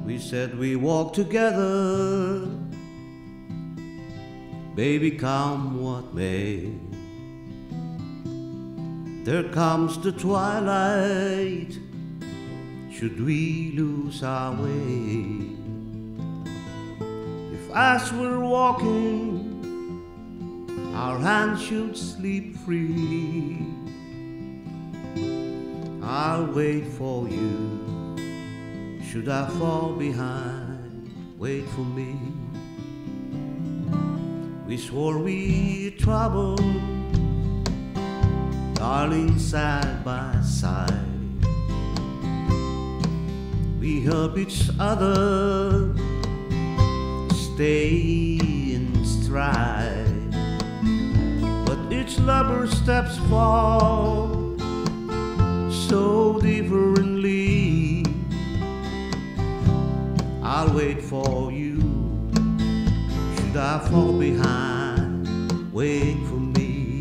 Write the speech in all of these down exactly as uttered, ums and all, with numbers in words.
We said we walk together, baby, come what may. There comes the twilight, should we lose our way. If as we're walking, our hands should sleep free, I'll wait for you. Should I fall behind, wait for me. We swore we'd travel, darling, side by side. We help each other stay in stride, but each lover's steps fall so differently. I'll wait for you. Should I fall behind, wait for me.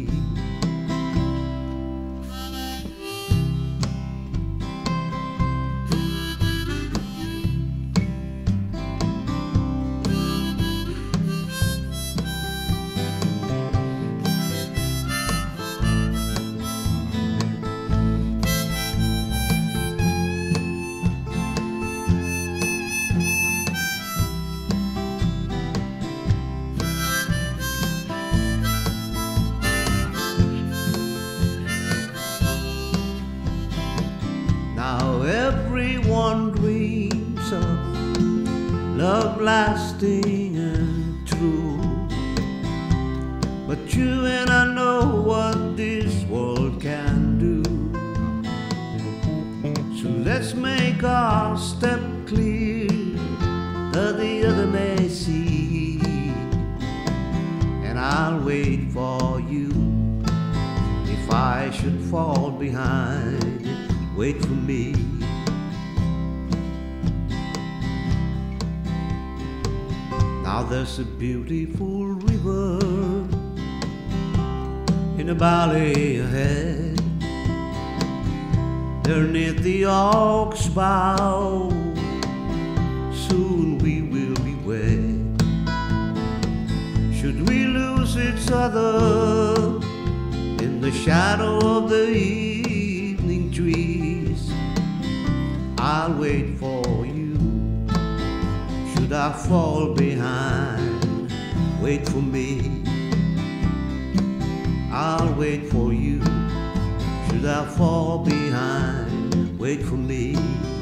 Now everyone dreams of love lasting and true, but you and I know what this world can do. So let's make our step clear that the other may see, and I'll wait for you. If I should fall behind, wait for me. Now there's a beautiful river in a valley ahead. There near the oaks bough, soon we will be wed. Should we lose each other in the shadow of the evening trees, I'll wait for you. Should I fall behind, wait for me. I'll wait for you. Should I fall behind, wait for me.